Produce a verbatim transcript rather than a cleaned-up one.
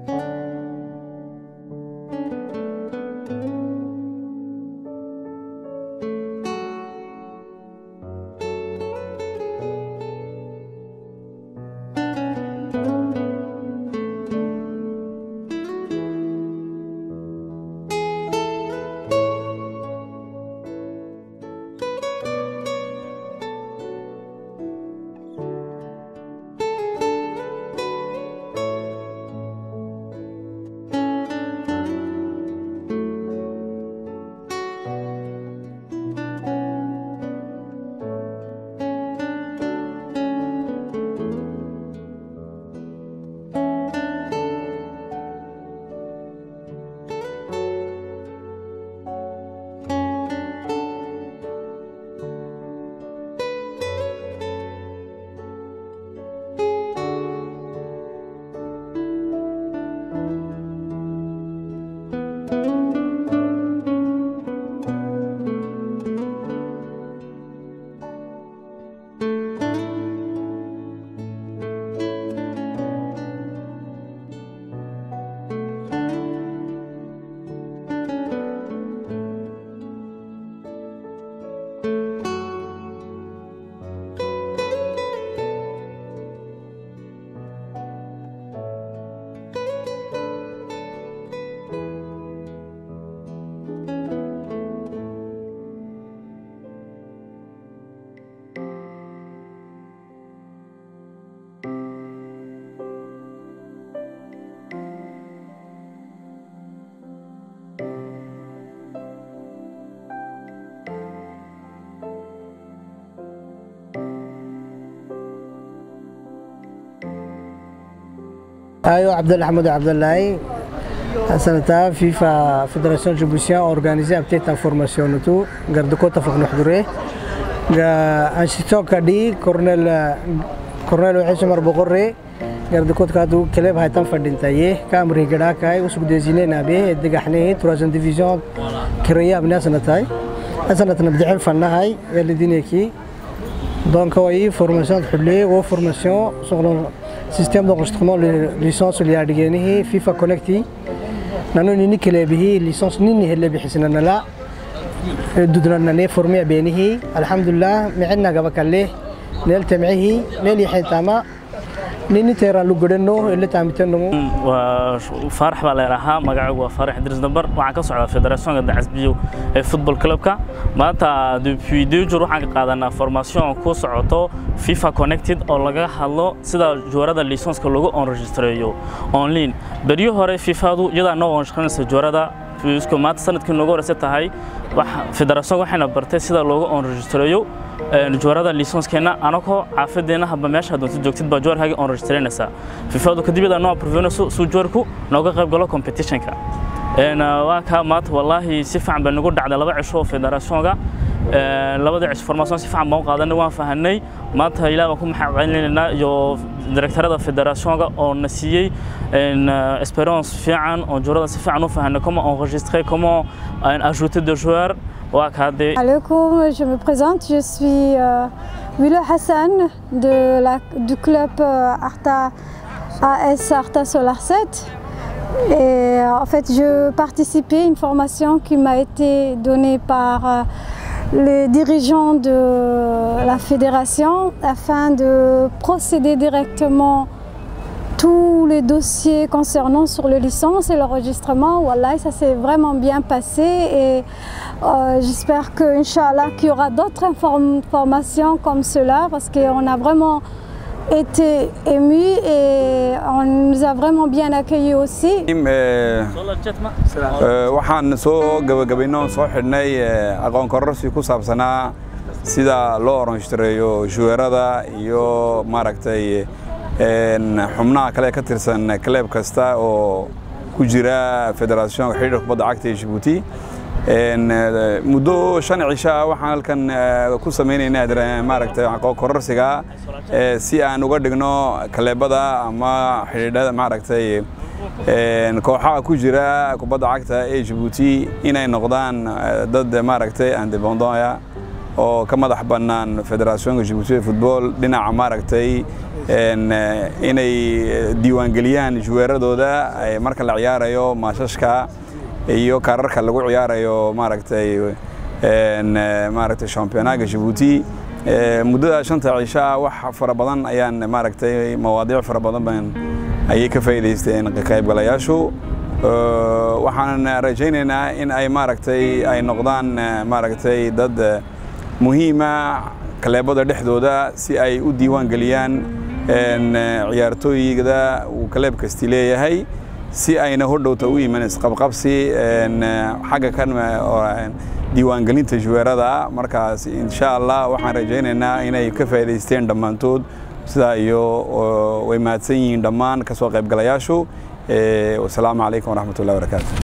أيوة عبد الله حمود عبد الله سنة فيفا فيدراسيون جيبوتيان أورغانيزي أبتيت انفورماسيون تو غاردكو تفق نحضره انشيتو كدي كورنيل كورنيل وحيش مر بقري غاردكو كادو كليب هايتان فدينتايه كامري غدا كاي وسو ديزيني نابي دغخني تروازن ديفيزيون كريا بنا سنتاي سنه نبدعل فنهاي يلي دينيكي دونك واي فورماسيون حلي و فورماسيون سوغ système d'enregistrement de licence اللي عندي فيفا كونكتي نانو نيني كلابه licence نيني هلا بحسنا لا دودنا نني فورمي بينه الحمد لله معنا قبك له نيل تمعيه نيل حيتاما نيني تيرا لوغدنو اللي تامتنو وفرح بالراها مغعو وفرح درس نمبر waxaan ka socdaa federation da casbiyo ee football clubka maanta depuis deux jours waxaan qaadanaa formation ku socoto FIFA connected oo laga hadlo sida joorada licence-ka lagu enregistreeyo online bariyo hore FIFA-du iyada noo shaqeynaysa joorada isku maanta sanadkii noogu horeysay tahay wax federation waxayna bartay sida loogu enregistreeyo joorada licence-keena anako caafideena haba meesha doonto joogtid ba joorhaaga enregistreynaysa FIFA-du kadib iyada noo professional soo joorku nooga qayb galo competition-ka een waa ka maad wallahi si fiican baan ugu dhacday laba cisho federation-ga labada cisho formation si fiican baan qaadanay waan fahanay maanta ilaa ku maxaaqaynayna iyo directorada federation-ga oo nasiyay een experience fiican oo joorada si fiican u fahanay comment enregistrer comment ajouter des joueurs. Alaikum, je me présente, je suis euh, Wilo Hassan de la, du club euh, Arta A S Arta Solar sept. Et en fait, je participais à une formation qui m'a été donnée par euh, les dirigeants de la fédération afin de procéder directement tous les dossiers concernant sur les licences et l'enregistrement. Voilà, ça s'est vraiment bien passé et euh, j'espère que, Inch'Allah, qu'il y aura d'autres informations comme cela parce qu'on a vraiment été émus et on nous a vraiment bien accueillis aussi. waxaan soo gabagabayno soo xidhnay aqoon kororsi ku saabsanaa sida loo enregistreeyo jouerada iyo maaragtay een xubnaha kale ka tirsan club kasta oo ku jira federation xiriirka kubadda cagta ee Djibouti een muddo shan cisho waxaan halkan ku sameynaynaa maaragtay aqoon kororsiga si aan uga dhigno clubada ama xiriirada maaragtay een kooxaha ku jira kubadda cagta ee Djibouti inay noqdaan dad maaragtay independent oo ka madax bannaan federation Djibouti football dhinaca maaragtay inay diiwaangeliyaan juweeradooda marka la ciyaarayo maashashka iyo kaararka lagu ciyaarayo maaragtay maaragtay championnaga Djibouti muddada shanta cisho wax fara badan ayaan maaragtay mawaadiic fara badan baan ayay ka faa'iideysteen qaybgalayaashu waxaan rajaynaynaa in ay maaragtay ay noqdaan maaragtay dad muhiima kaleebada dhexdooda si ay u diiwaan galiyaan ciyaartooyda uu kaleeb kasti leeyahay si ayna hodhowta u iman isqabqabsi xagga kan diiwaangelinta juweerada markaas insha Allah waxaan rajaynaynaa inay ka faa'iideysteen dhammaantood sida iyo way maadsan yihiin dhammaan ka soo qaybgalayaashu والسلام عليكم ورحمة الله وبركاته.